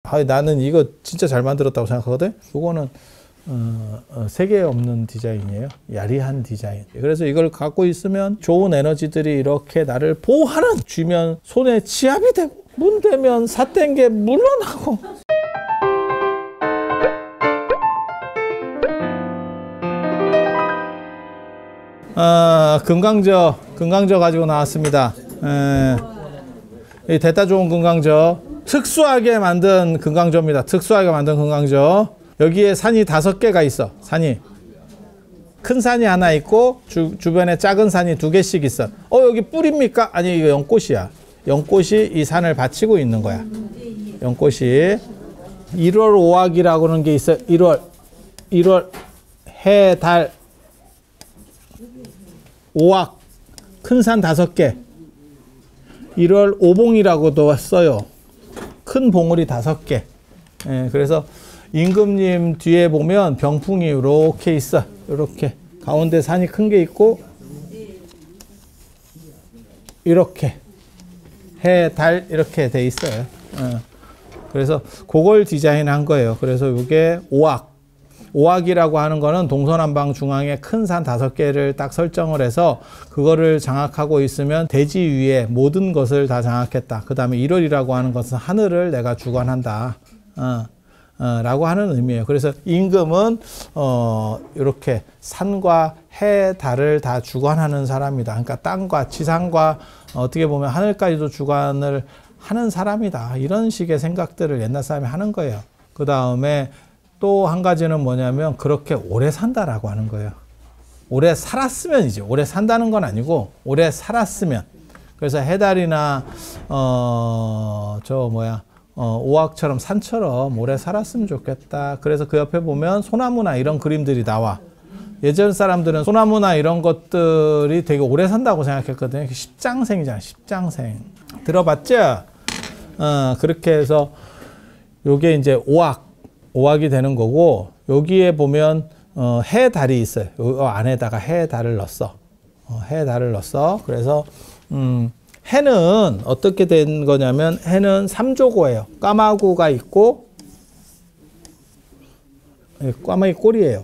나는 이거 진짜 잘 만들었다고 생각하거든. 이거는 세계에 없는 디자인이에요. 야리한 디자인. 그래서 이걸 갖고 있으면 좋은 에너지들이 이렇게 나를 보호하는, 쥐면 손에 치압이 되고, 문 대면 삿된 게 물러나고. 금강저 가지고 나왔습니다. 이 대따 좋은 금강저. 특수하게 만든 금강저입니다. 특수하게 만든 금강저. 여기에 산이 5개가 있어. 산이. 큰 산이 하나 있고 주변에 작은 산이 2개씩 있어. 여기 뿔입니까? 아니, 이거 연꽃이야. 연꽃이 이 산을 받치고 있는 거야. 연꽃이. 1월 5학이라고 하는 게 있어. 1월 해, 달, 5학. 큰 산 5개. 1월 오봉이라고도 써요. 큰 봉우리 5개. 그래서 임금님 뒤에 보면 병풍이 이렇게 있어. 이렇게 가운데 산이 큰 게 있고, 이렇게 해, 달 이렇게 돼 있어요. 그래서 그걸 디자인한 거예요. 그래서 이게 5학이라고 하는 거는 동서남방 중앙에 큰 산 5개를 딱 설정을 해서 그거를 장악하고 있으면 대지 위에 모든 것을 다 장악했다. 그 다음에 1월이라고 하는 것은 하늘을 내가 주관한다. 라고 하는 의미예요. 그래서 임금은 이렇게 산과 해, 달을 다 주관하는 사람이다. 그러니까 땅과 지상과 어떻게 보면 하늘까지도 주관을 하는 사람이다. 이런 식의 생각들을 옛날 사람이 하는 거예요. 그 다음에 또 한 가지는 뭐냐면 그렇게 오래 산다라고 하는 거예요. 오래 살았으면이지. 오래 산다는 건 아니고 오래 살았으면. 그래서 해달이나 오악처럼 산처럼 오래 살았으면 좋겠다. 그래서 그 옆에 보면 소나무나 이런 그림들이 나와. 예전 사람들은 소나무나 이런 것들이 되게 오래 산다고 생각했거든요. 십장생이잖아. 십장생. 들어봤죠? 그렇게 해서 요게 이제 오악이 되는 거고, 여기에 보면 해, 달이 있어요. 요 안에다가 해, 달을 넣었어. 해, 달을 넣었어. 그래서 해는 어떻게 된 거냐면 해는 3조고예요. 까마귀가 있고, 까마귀 꼬리예요.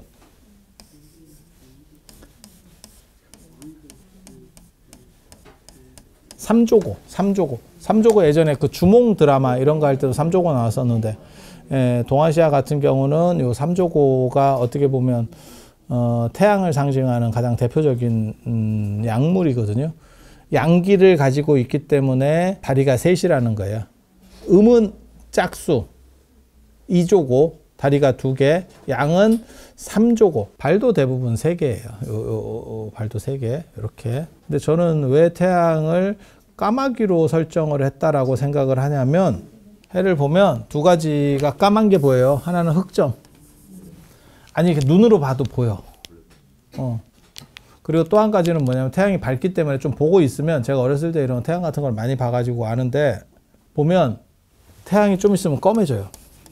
3조고 예전에 그 주몽 드라마 이런 거 할 때도 3조고 나왔었는데, 동아시아 같은 경우는 요 3조고가 어떻게 보면 태양을 상징하는 가장 대표적인 약물이거든요. 양기를 가지고 있기 때문에 다리가 셋이라는 거예요. 음은 짝수 2조고 다리가 2개, 양은 3조고 발도 대부분 3개예요. 발도 3개 이렇게. 근데 저는 왜 태양을 까마귀로 설정을 했다라고 생각을 하냐면, 해를 보면 2가지가 까만 게 보여요. 하나는 흑점. 아니, 눈으로 봐도 보여. 그리고 또 한 가지는 뭐냐면 태양이 밝기 때문에 좀 보고 있으면, 제가 어렸을 때 이런 태양 같은 걸 많이 봐가지고 아는데, 보면 태양이 좀 있으면 검해져요.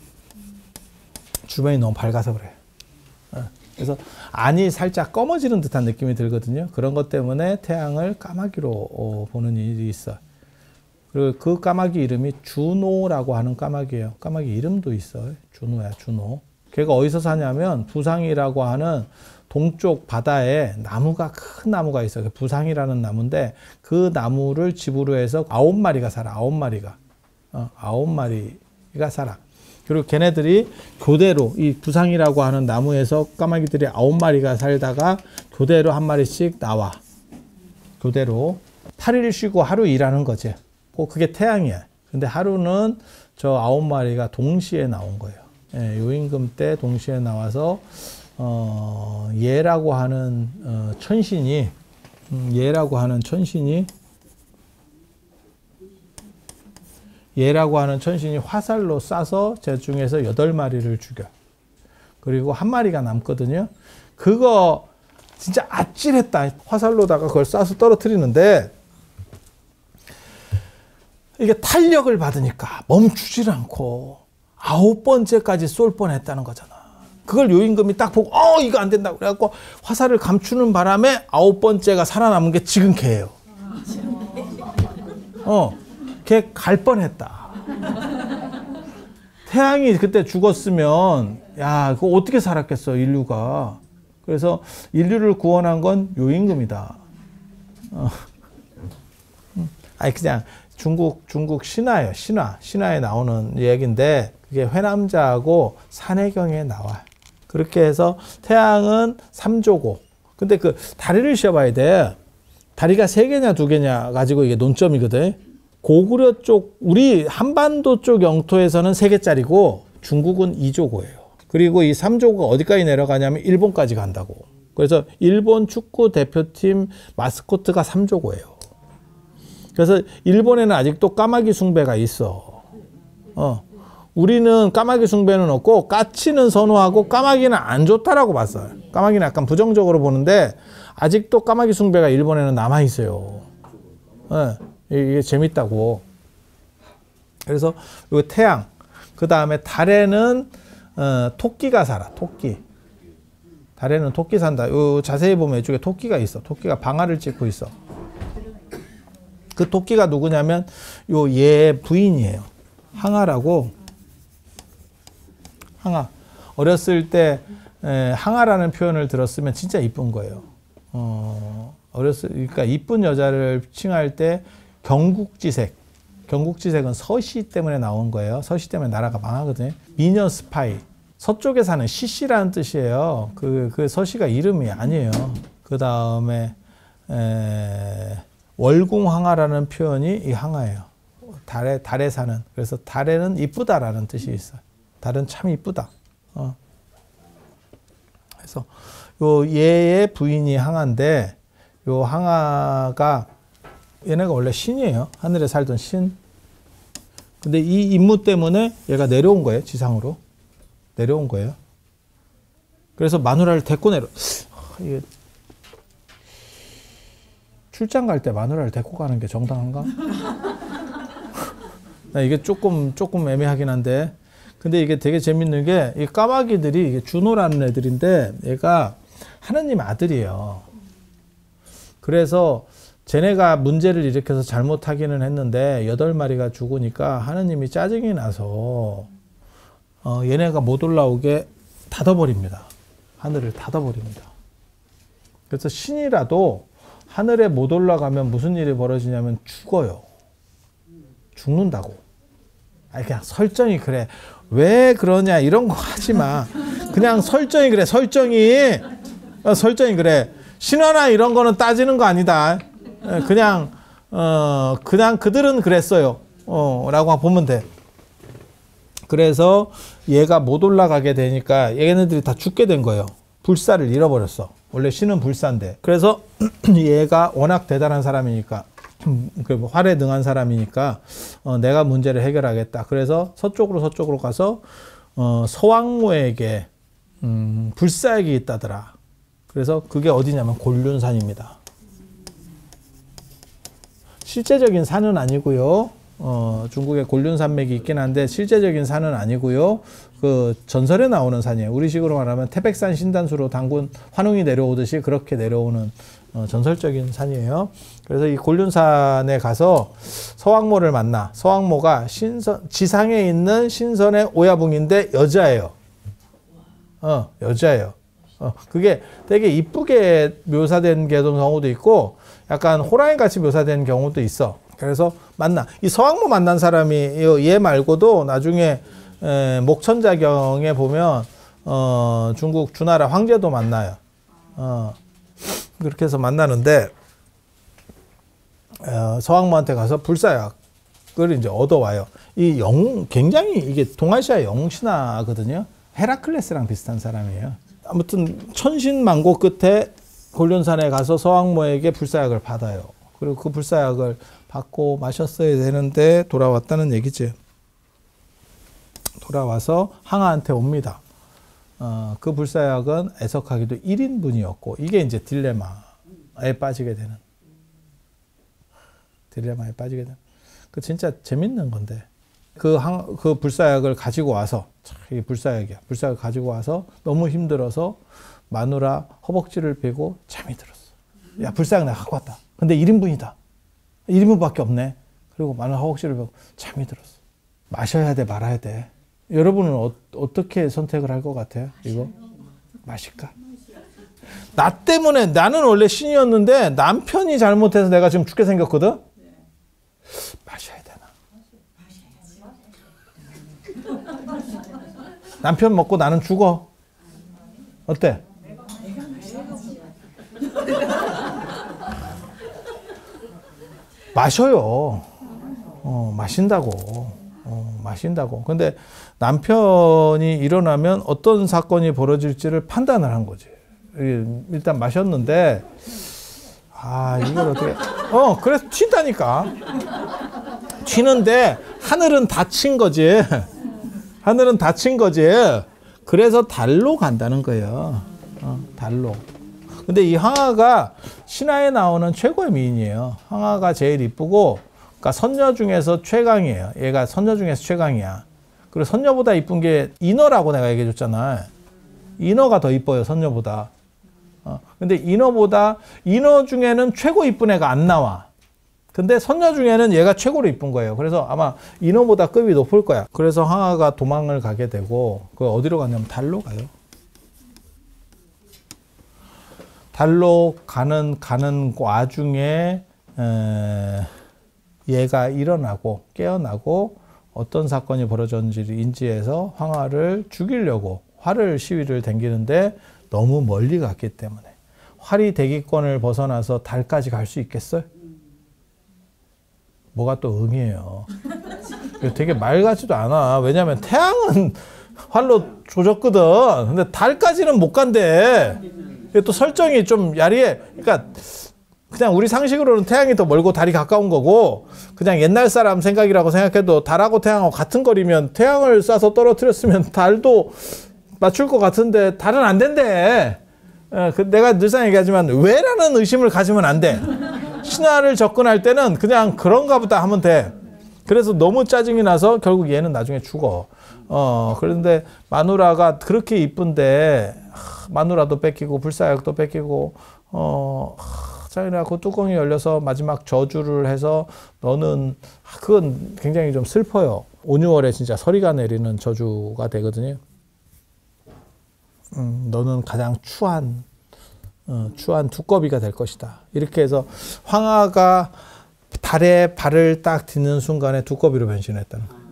주변이 너무 밝아서 그래. 그래서 안이 살짝 검어지는 듯한 느낌이 들거든요. 그런 것 때문에 태양을 까마귀로 보는 일이 있어요. 그리고 그 까마귀 이름이 준호라고 하는 까마귀예요. 까마귀 이름도 있어요. 준호야, 준호. 걔가 어디서 사냐면 부상이라고 하는 동쪽 바다에 큰 나무가 있어요. 부상이라는 나무인데, 그 나무를 집으로 해서 9마리가 살아. 9마리가. 9마리가 살아. 그리고 걔네들이 교대로 이 부상이라고 하는 나무에서 까마귀들이 9마리가 살다가 교대로 한 마리씩 나와. 교대로 8일 쉬고 하루 일하는 거지. 그게 태양이야. 근데 하루는 저 9마리가 동시에 나온 거예요. 요임금 때 동시에 나와서 예라고 하는 천신이 화살로 쏴서 제 중에서 8마리를 죽여. 그리고 1마리가 남거든요. 그거 진짜 아찔했다. 화살로다가 그걸 쏴서 떨어뜨리는데, 이게 탄력을 받으니까 멈추질 않고 9번째까지 쏠 뻔했다는 거잖아. 그걸 요임금이 딱 보고 이거 안 된다고 그래갖고 화살을 감추는 바람에 9번째가 살아남은 게 지금 걔예요. 걔 갈 뻔했다. 태양이 그때 죽었으면 야, 그거 어떻게 살았겠어, 인류가. 그래서 인류를 구원한 건 요임금이다. 아니 그냥 중국 신화예요. 신화에 나오는 얘기인데 그게 회남자하고 산해경에 나와요. 그렇게 해서 태양은 3조고 근데 그 다리를 씌어봐야 돼. 다리가 3개냐 2개냐 가지고 이게 논점이거든. 고구려 쪽 우리 한반도 쪽 영토에서는 3개짜리고 중국은 2조고예요. 그리고 이 3조가 어디까지 내려가냐면 일본까지 간다고. 그래서 일본 축구 대표팀 마스코트가 3조고예요. 그래서 일본에는 아직도 까마귀 숭배가 있어. 우리는 까마귀 숭배는 없고 까치는 선호하고 까마귀는 안 좋다라고 봤어요. 까마귀는 약간 부정적으로 보는데 아직도 까마귀 숭배가 일본에는 남아 있어요. 이게 재밌다고. 그래서 요 태양, 그 다음에 달에는 토끼가 살아. 토끼. 달에는 토끼 산다. 요 자세히 보면 이쪽에 토끼가 있어. 토끼가 방아를 찢고 있어. 그 토끼가 누구냐면 요 얘 부인이에요. 항아라고. 항아. 어렸을 때 항아라는 표현을 들었으면 진짜 이쁜 거예요. 그러니까 이쁜 여자를 칭할 때 경국지색. 경국지색은 서시 때문에 나온 거예요. 서시 때문에 나라가 망하거든요. 미녀 스파이. 서쪽에 사는 시시라는 뜻이에요. 그 서시가 이름이 아니에요. 그 다음에 월궁항아라는 표현이 이 항아예요. 달에 사는. 그래서 달에는 이쁘다라는 뜻이 있어요. 달은 참 이쁘다. 그래서 요 얘의 부인이 항아인데 요 항아가 얘네가 원래 신이에요. 하늘에 살던 신. 근데 이 임무 때문에 얘가 내려온 거예요. 지상으로. 내려온 거예요. 그래서 마누라를 데리고 이게 출장 갈 때 마누라를 데리고 가는 게 정당한가? 이게 조금 애매하긴 한데. 근데 이게 되게 재밌는 게 이 까마귀들이 이게 준호라는 애들인데 얘가 하느님 아들이에요. 그래서 쟤네가 문제를 일으켜서 잘못하기는 했는데 8마리가 죽으니까 하느님이 짜증이 나서 얘네가 못 올라오게 닫아버립니다. 하늘을 닫아버립니다. 그래서 신이라도 하늘에 못 올라가면 무슨 일이 벌어지냐면 죽어요. 죽는다고. 아니 그냥 설정이 그래. 왜 그러냐 이런 거 하지 마. 그냥 설정이 그래. 설정이 그래. 신화나 이런 거는 따지는 거 아니다. 그냥 그들은 그랬어요. 라고 보면 돼. 그래서 얘가 못 올라가게 되니까 얘네들이 다 죽게 된 거예요. 불사를 잃어버렸어. 원래 신은 불사인데. 그래서 얘가 워낙 대단한 사람이니까 활에 능한 사람이니까 내가 문제를 해결하겠다. 그래서 서쪽으로 가서 서왕모에게 불사액이 있다더라. 그래서 그게 어디냐면 곤륜산입니다. 실제적인 산은 아니고요. 중국에 곤륜산맥이 있긴 한데 실제적인 산은 아니고요. 그 전설에 나오는 산이에요. 우리식으로 말하면 태백산 신단수로 단군 환웅이 내려오듯이 그렇게 내려오는 전설적인 산이에요. 그래서 이 곤륜산에 가서 서왕모를 만나. 서왕모가 지상에 있는 신선의 오야붕인데 여자예요. 여자예요. 그게 되게 이쁘게 묘사된 경우도 있고 약간 호랑이 같이 묘사된 경우도 있어. 그래서 만나. 이 서왕모 만난 사람이 얘 말고도 나중에 목천자경에 보면 중국 주나라 황제도 만나요. 그렇게 해서 만나는데 서왕모한테 가서 불사약을 이제 얻어와요. 이 굉장히 이게 동아시아 영웅신화거든요. 헤라클레스랑 비슷한 사람이에요. 아무튼 천신만고 끝에 곤륜산에 가서 서왕모에게 불사약을 받아요. 그리고 그 불사약을 받고 마셨어야 되는데 돌아왔다는 얘기죠. 돌아와서 항아한테 옵니다. 그 불사약은 애석하게도 1인분이었고 이게 이제 딜레마에 빠지게 되는. 그 진짜 재밌는 건데 그 불사약을 가지고 와서 이 불사약이야. 불사약을 가지고 와서 너무 힘들어서 마누라 허벅지를 베고 잠이 들었어. 야 불사약 내가 갖고 왔다. 근데 1인분이다. 1인분밖에 없네. 그리고 마누라 허벅지를 베고 잠이 들었어. 마셔야 돼 말아야 돼. 여러분은 어떻게 선택을 할 것 같아요? 이거 마실까? 나 때문에 나는 원래 신이었는데 남편이 잘못해서 내가 지금 죽게 생겼거든. 마셔야 되나? 남편 먹고 나는 죽어. 어때? 마셔요. 마신다고. 마신다고. 근데 남편이 일어나면 어떤 사건이 벌어질지를 판단을 한 거지. 일단 마셨는데, 이걸 어떻게, 그래서 튄다니까. 튀는데, 하늘은 닫힌 거지. 하늘은 닫힌 거지. 그래서 달로 간다는 거예요. 달로. 근데 이 황하가 신화에 나오는 최고의 미인이에요. 황하가 제일 이쁘고, 그러니까 선녀 중에서 최강이에요. 얘가 선녀 중에서 최강이야. 그리고 선녀보다 이쁜 게 인어라고 내가 얘기해 줬잖아. 인어가 더 이뻐요, 선녀보다. 근데 인어 중에는 최고 이쁜 애가 안 나와. 근데 선녀 중에는 얘가 최고로 이쁜 거예요. 그래서 아마 인어보다 급이 높을 거야. 그래서 황하가 도망을 가게 되고, 그 어디로 가냐면 달로 가요. 달로 가는 와중에 얘가 일어나고 깨어나고 어떤 사건이 벌어졌는지를 인지해서 황하를 죽이려고 활을 시위를 당기는데 너무 멀리 갔기 때문에 활이 대기권을 벗어나서 달까지 갈 수 있겠어요? 뭐가 또 응이에요. 되게 말 같지도 않아. 왜냐면 태양은 활로 조졌거든. 근데 달까지는 못 간대. 또 설정이 좀 야리해. 그러니까 그냥 우리 상식으로는 태양이 더 멀고 달이 가까운 거고, 그냥 옛날 사람 생각이라고 생각해도 달하고 태양하고 같은 거리면 태양을 쏴서 떨어뜨렸으면 달도 맞출 것 같은데 달은 안 된대. 내가 늘상 얘기하지만 왜라는 의심을 가지면 안 돼. 신화를 접근할 때는 그냥 그런가 보다 하면 돼. 그래서 너무 짜증이 나서 결국 얘는 나중에 죽어. 그런데 마누라가 그렇게 이쁜데 마누라도 뺏기고 불사약도 뺏기고 자기가 그 뚜껑이 열려서 마지막 저주를 해서 너는, 그건 굉장히 좀 슬퍼요. 5, 6월에 진짜 서리가 내리는 저주가 되거든요. 너는 가장 추한 두꺼비가 될 것이다. 이렇게 해서 황하가 달에 발을 딱 딛는 순간에 두꺼비로 변신했다는 거예요.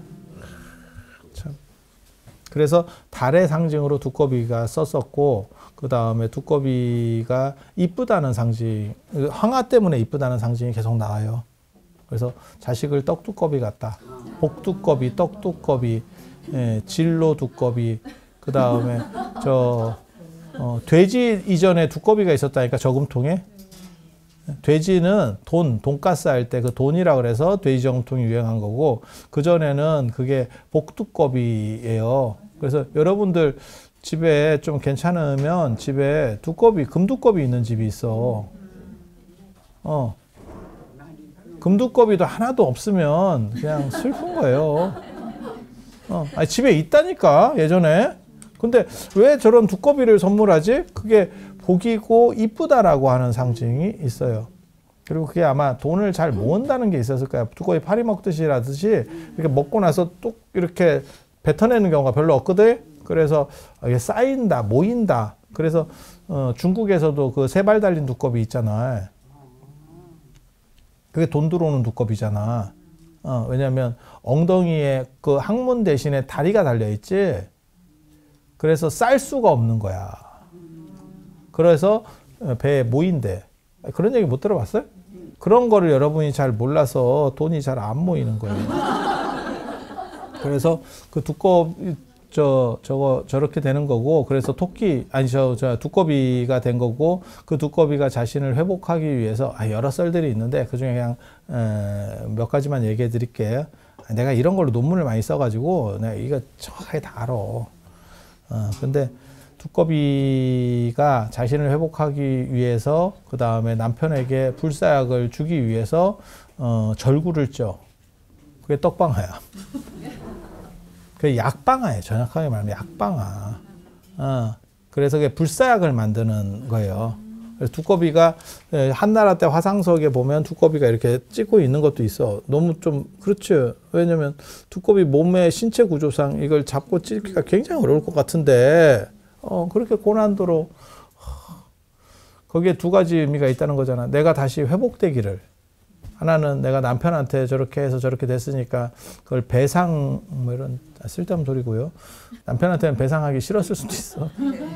참. 그래서 달의 상징으로 두꺼비가 썼었고, 그 다음에 두꺼비가 이쁘다는 상징, 황하 때문에 이쁘다는 상징이 계속 나와요. 그래서 자식을 떡두꺼비 같다. 복두꺼비, 떡두꺼비, 진로 두꺼비, 그 다음에 돼지 이전에 두꺼비가 있었다니까, 저금통에. 돼지는 돈가스 할 때 그 돈이라 그래서 돼지 저금통이 유행한 거고, 그전에는 그게 복두꺼비예요. 그래서 여러분들 집에 좀 괜찮으면 집에 금두꺼비 있는 집이 있어. 금두꺼비도 하나도 없으면 그냥 슬픈 거예요. 집에 있다니까, 예전에. 근데 왜 저런 두꺼비를 선물하지? 그게 복이고 이쁘다라고 하는 상징이 있어요. 그리고 그게 아마 돈을 잘 모은다는 게 있었을 거야. 두꺼비 파리 먹듯이라듯이 이렇게 먹고 나서 뚝 이렇게 뱉어내는 경우가 별로 없거든. 그래서 이게 쌓인다, 모인다. 그래서 중국에서도 그 세 발 달린 두꺼비 있잖아. 그게 돈 들어오는 두꺼비잖아. 왜냐면 엉덩이에 그 항문 대신에 다리가 달려 있지. 그래서 쌀 수가 없는 거야. 그래서 배에 모인대. 그런 얘기 못 들어봤어요? 그런 거를 여러분이 잘 몰라서 돈이 잘 안 모이는 거예요. 그래서 그 저렇게 되는 거고, 그래서 두꺼비가 된 거고, 그 두꺼비가 자신을 회복하기 위해서, 여러 썰들이 있는데, 그 중에 그냥, 몇 가지만 얘기해 드릴게요. 내가 이런 걸로 논문을 많이 써가지고, 내가 이거 정확하게 다 알아. 근데, 두꺼비가 자신을 회복하기 위해서, 그 다음에 남편에게 불사약을 주기 위해서, 절구를 쪄. 그게 떡방아야. 그 약방아예요. 정확하게 말하면 약방아. 그래서 그게 불사약을 만드는 거예요. 그래서 두꺼비가 한나라 때 화상석에 보면 두꺼비가 이렇게 찍고 있는 것도 있어. 너무 좀 그렇죠. 왜냐면 두꺼비 몸의 신체 구조상 이걸 잡고 찍기가 굉장히 어려울 것 같은데 그렇게 고난도로 거기에 두 가지 의미가 있다는 거잖아. 내가 다시 회복되기를. 하나는 내가 남편한테 저렇게 해서 저렇게 됐으니까 그걸 배상 뭐 이런 쓸데없는 소리고요. 남편한테는 배상하기 싫었을 수도 있어.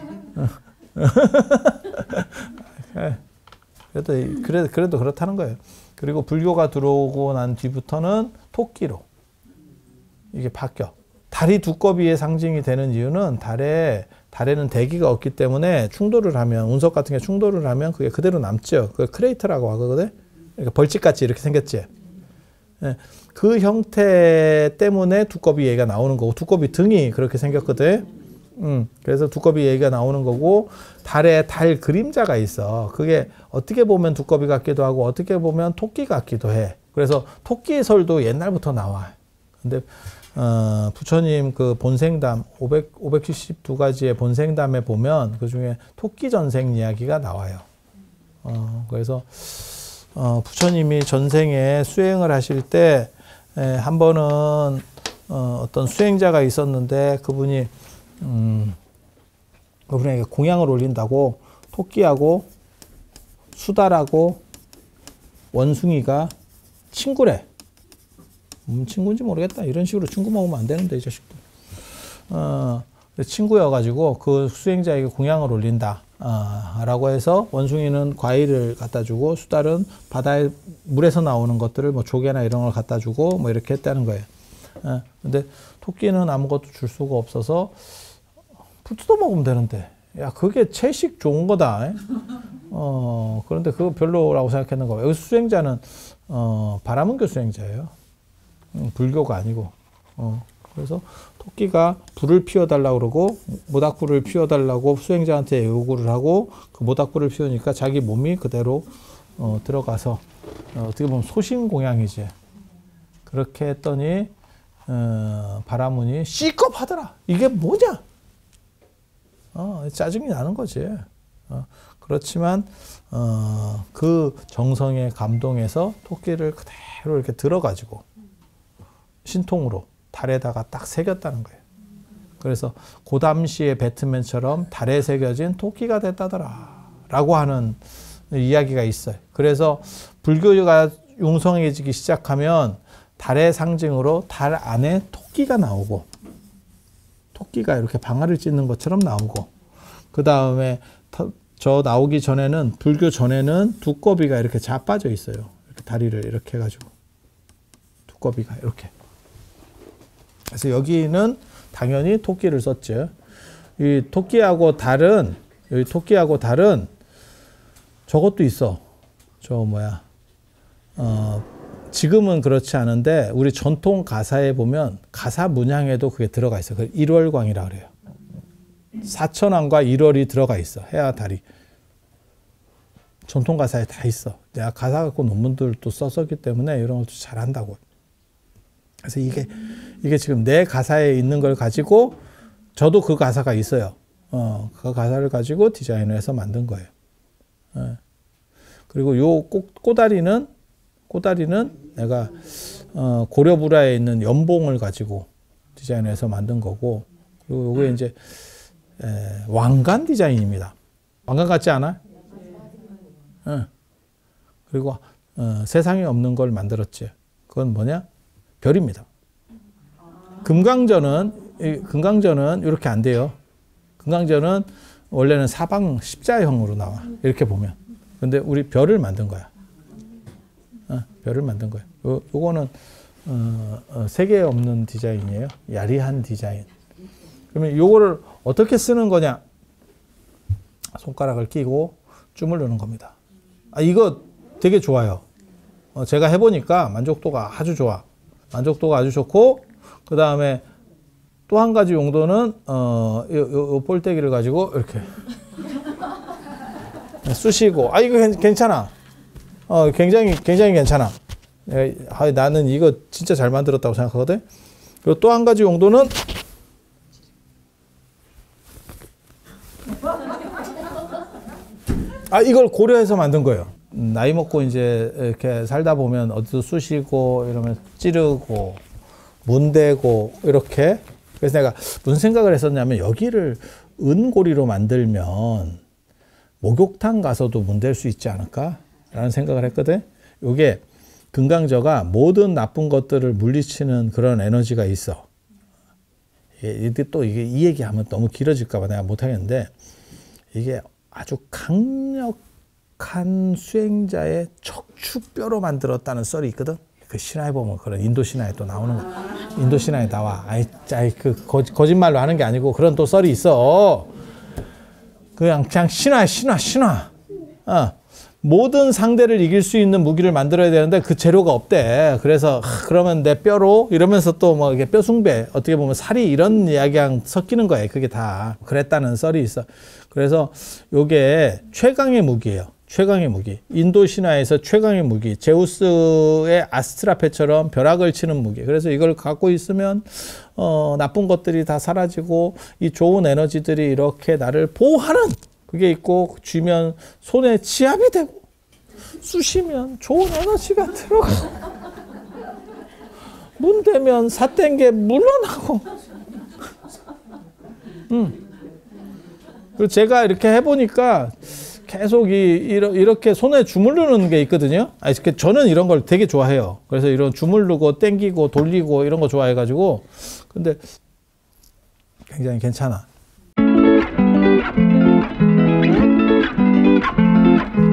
그래도 그렇다는 거예요. 그리고 불교가 들어오고 난 뒤부터는 토끼로 이게 바뀌어. 달이 두꺼비의 상징이 되는 이유는 달에는 대기가 없기 때문에 충돌을 하면 운석 같은 게 충돌을 하면 그게 그대로 남죠. 그걸 크레이터라고 하거든. 그러니까 벌집같이 이렇게 생겼지. 그 형태 때문에 두꺼비 얘기가 나오는 거고 두꺼비 등이 그렇게 생겼거든. 그래서 두꺼비 얘기가 나오는 거고 달에 달 그림자가 있어. 그게 어떻게 보면 두꺼비 같기도 하고 어떻게 보면 토끼 같기도 해. 그래서 토끼설도 옛날부터 나와. 근데 부처님 그 본생담 572가지의 본생담에 보면 그 중에 토끼 전생 이야기가 나와요. 그래서 부처님이 전생에 수행을 하실 때 한 번은 어떤 수행자가 있었는데 그분에게 공양을 올린다고 토끼하고 수달하고 원숭이가 친구래. 친구인지 모르겠다. 이런 식으로 친구 먹으면 안 되는데 이 자식들. 친구여가지고 그 수행자에게 공양을 올린다. 라고 해서 원숭이는 과일을 갖다 주고 수달은 바다에 물에서 나오는 것들을 뭐 조개나 이런 걸 갖다 주고 뭐 이렇게 했다는 거예요. 근데 토끼는 아무것도 줄 수가 없어서 풀 뜯어 먹으면 되는데 야 그게 채식 좋은 거다. 그런데 그거 별로라고 생각했는 거예요. 여기 수행자는 바라문교 수행자예요. 불교가 아니고. 그래서 토끼가 불을 피워달라고 그러고 모닥불을 피워달라고 수행자한테 요구를 하고 그 모닥불을 피우니까 자기 몸이 그대로 들어가서 어떻게 보면 소신공양이지. 그렇게 했더니 바라문이 시겁하더라. 이게 뭐냐? 짜증이 나는 거지. 그렇지만 그 정성에 감동해서 토끼를 그대로 이렇게 들어가지고 신통으로 달에다가 딱 새겼다는 거예요. 그래서 고담시의 배트맨처럼 달에 새겨진 토끼가 됐다더라 라고 하는 이야기가 있어요. 그래서 불교가 융성해지기 시작하면 달의 상징으로 달 안에 토끼가 나오고 토끼가 이렇게 방아를 찢는 것처럼 나오고 그 다음에 저 나오기 전에는 불교 전에는 두꺼비가 이렇게 자빠져 있어요. 이렇게 다리를 이렇게 해가지고 두꺼비가 이렇게. 그래서 여기는 당연히 토끼를 썼죠. 이 토끼하고 달은 여기 토끼하고 달은 저것도 있어. 저 뭐야? 지금은 그렇지 않은데 우리 전통 가사에 보면 가사 문양에도 그게 들어가 있어. 그 일월광이라 그래요. 사천왕과 일월이 들어가 있어. 해와 달이. 전통 가사에 다 있어. 내가 가사 갖고 논문들도 썼었기 때문에 이런 것도 잘한다고. 그래서 이게 지금 내 가사에 있는 걸 가지고 저도 그 가사가 있어요. 그 가사를 가지고 디자인을 해서 만든 거예요. 그리고 요 꼬다리는 내가 고려불화에 있는 연봉을 가지고 디자인해서 만든 거고 그리고 요게 이제 왕관 디자인입니다. 왕관 같지 않아? 그리고 세상에 없는 걸 만들었지. 그건 뭐냐? 별입니다. 금강전은 이렇게 안 돼요. 금강전은 원래는 사방 십자형으로 나와. 이렇게 보면. 근데 우리 별을 만든 거야. 별을 만든 거예요. 요거는 세계에 없는 디자인이에요. 야리한 디자인. 그러면 요거를 어떻게 쓰는 거냐? 손가락을 끼고 주물르는 겁니다. 이거 되게 좋아요. 제가 해보니까 만족도가 아주 좋아. 만족도가 아주 좋고 그 다음에 또 한 가지 용도는 요 볼때기를 가지고 이렇게 쑤시고 이거 괜찮아. 굉장히 괜찮아. 나는 이거 진짜 잘 만들었다고 생각하거든. 그리고 또 한 가지 용도는 이걸 고려해서 만든 거예요. 나이 먹고 이제 이렇게 살다 보면 어디서 쑤시고 이러면 찌르고 문대고 이렇게. 그래서 내가 무슨 생각을 했었냐면 여기를 은고리로 만들면 목욕탕 가서도 문댈 수 있지 않을까? 라는 생각을 했거든. 요게 금강저가 모든 나쁜 것들을 물리치는 그런 에너지가 있어. 이게 또 이게 이 얘기하면 너무 길어질까 봐 내가 못 하겠는데 이게 아주 강력한 수행자의 척추뼈로 만들었다는 썰이 있거든. 그 신화에 보면 그런 인도 신화에 또 나오는 거. 인도 신화에 나와. 그 거짓말로 하는 게 아니고 그런 또 썰이 있어. 그냥 신화. 모든 상대를 이길 수 있는 무기를 만들어야 되는데 그 재료가 없대. 그래서 그러면 내 뼈로 이러면서 또 뭐 이게 뼈숭배 어떻게 보면 살이 이런 이야기랑 섞이는 거예요. 그게 다 그랬다는 썰이 있어. 그래서 요게 최강의 무기예요. 최강의 무기. 인도 신화에서 최강의 무기. 제우스의 아스트라페처럼 벼락을 치는 무기. 그래서 이걸 갖고 있으면 나쁜 것들이 다 사라지고 이 좋은 에너지들이 이렇게 나를 보호하는 그게 있고 쥐면 손에 치압이 되고 쑤시면 좋은 에너지가 들어가고 문대면 삿된 게 물러나고 그리고 제가 이렇게 해보니까 계속 이렇게 손에 주물르는 게 있거든요. 저는 이런 걸 되게 좋아해요. 그래서 이런 주물르고 땡기고 돌리고 이런 거 좋아해가지고 근데 굉장히 괜찮아.